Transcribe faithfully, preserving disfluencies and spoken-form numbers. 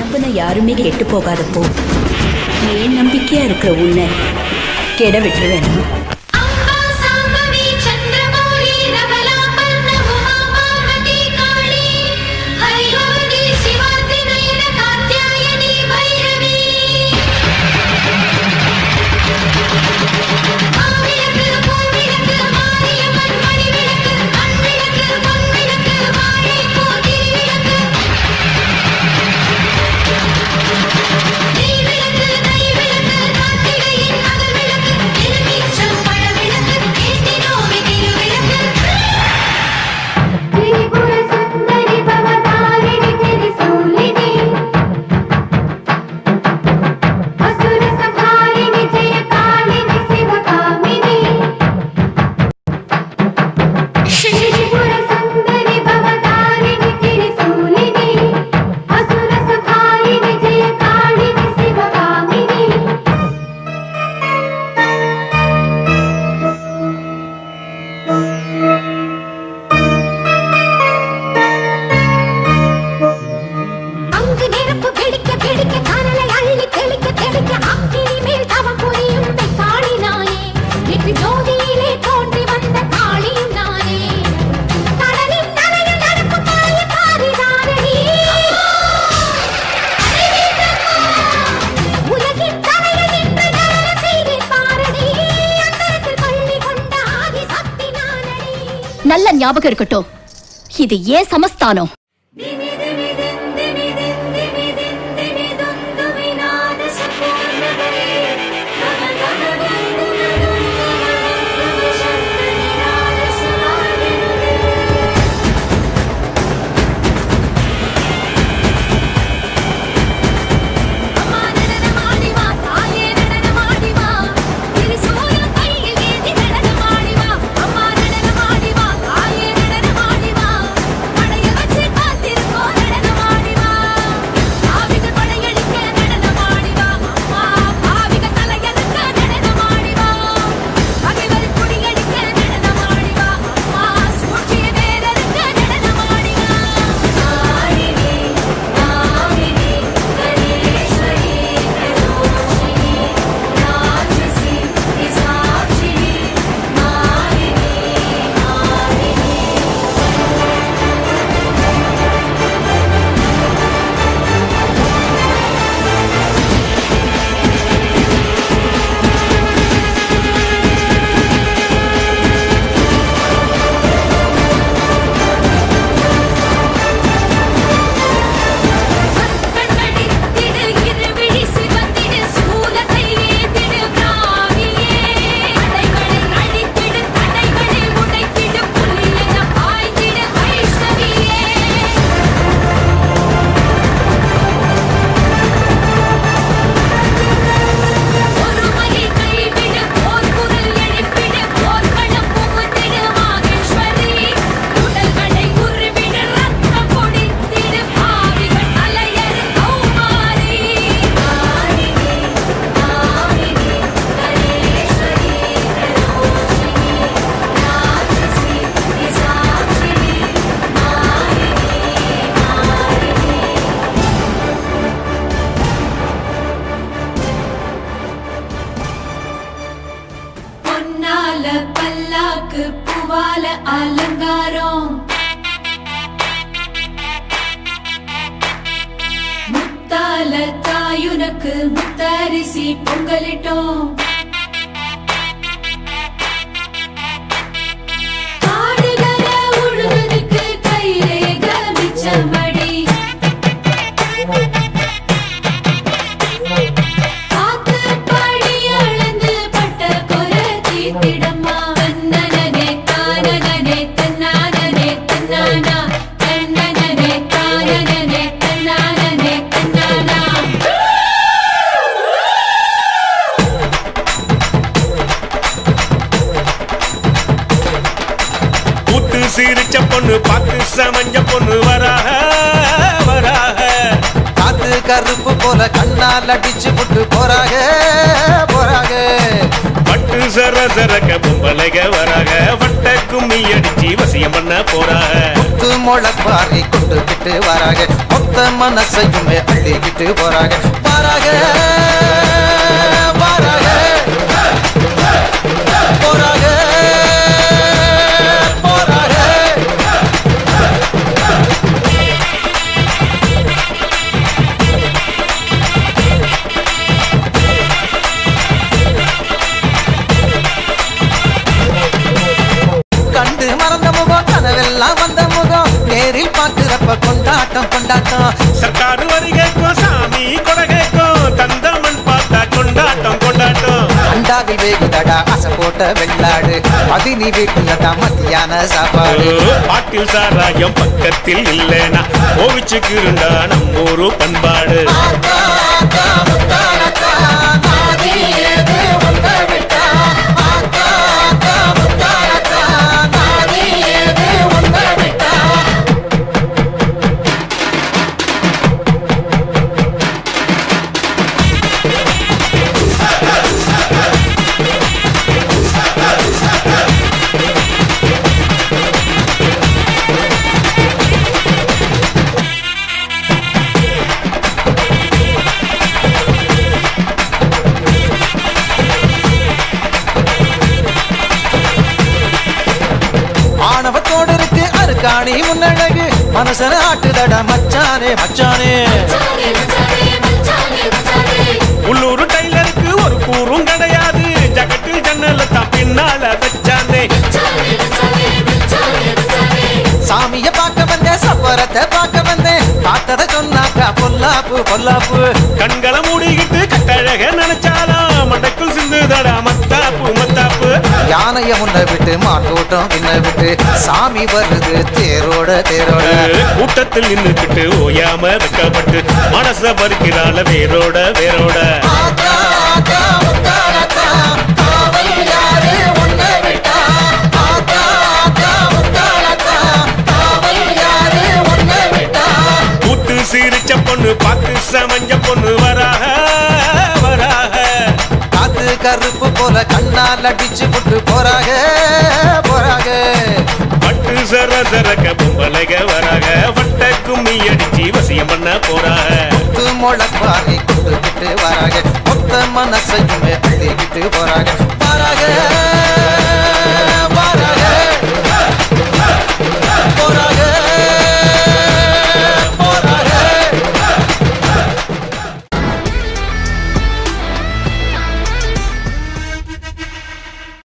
நம்பின யாருமே கெட்டு போகாதப்போ ஏன் நம்பிக்கையா இருக்கிற உன்னை கெட விட்டுருவேன். நல்ல ஞாபகம் இருக்கட்டும், இது ஏன் சமஸ்தானம். அலங்காரம் முத்தால தாயுனக்கு முத்தரிசி பொங்கலிட்டோம். காடுகர உழுவதுக்கு கைரேக மிச்சமடி காத்து படி அளந்து பட்ட கொர தீர்த்திடம்மா. தன்னனே தானனே தன்னானே தன்னானா தன்னனே தானனே தன்னானே தன்னானா. கூத்து சிரிச்ச பொண்ணு பார்த்து சமஞ்ச பொண்ணு வராக வராக. காத்து கருப்பு போல கண்ணால் அடிச்சு புட்டு போறாக போறாக. பட்டு சர சரக்க பொம்பளைக வராக வட்ட கும்மி அடிச்சு வசியம் பண்ண போறாக முத்து முளப்பாரி கொண்டுகிட்டு வராக மொத்த மனசையுமே அள்ளிக்கிட்டு போறாக வராக வராக போறாக போறாக கண்டு மறந்த முகம் கனவெல்லாம் வந்த முகம் நேரில் பார்க்கிறப்ப கொண்டாட்டம் கொண்டாட்டம் சர்க்காரு வரி கேட்கும் சாமி கொடை கேட்கும் தந்தமன் பார்த்தா கொண்டாட்டம் கொண்டாட்டம் அண்டாவில் வேகுதடா அசை போட்ட வெள்ளாடு பதினி வீட்டுல தான் மத்தியான சாப்பாடு பாட்டில் சாராயம் பக்கத்தில் இல்லைனா கோவிச்சுக்கு இருந்தா நம்மூரு பண்பாடு ஆணவத்தோடு இருக்கு அருக்காணி முன்னழகு மனசன ஆட்டுதடா மச்சானே மச்சானே உள்ளூர் டைலருக்கு ஒரு கூறும் கிடையாது ஜகட்டில் ஜன்னல தான் பின்னால வச்சானே சாமிய பார்க்க வந்தேன் சப்பரத்தை பார்க்க வந்தேன் பார்த்தத சொன்னாக்கா பொல்லாப்பு பொல்லாப்பு கண்களை மூடிக்கிட்டு கட்டழக நினைச்சாலும் மண்டைக்குள் சிந்துதடா மத்தாப்பு மத்தாப்பு யானைய முன்ன விட்டு மாட்டோட்டம் பின்ன விட்டு சாமி வருது தேரோட தேரோட கூட்டத்தில் நின்றுக்கிட்டு ஓயாம வெக்கப்பட்டு மனச பறிக்கிறாள வேரோட வேரோட கூத்து சிரிச்ச பொண்ணு பார்த்து சமஞ்ச பொண்ணு வராக வராக காத்து கருப்பு போல கண்ணால் அடிச்சு விட்டு போறாக போறாக பட்டு சர சரக்க பொம்பளைக வராக வட்ட கும்மி அடிச்சு வசியம் பண்ண போறாக முத்து முளப்பாரி கொண்டுகிட்டு வராக மொத்த மனசையுமே அள்ளிக்கிட்டு போறாக போறாக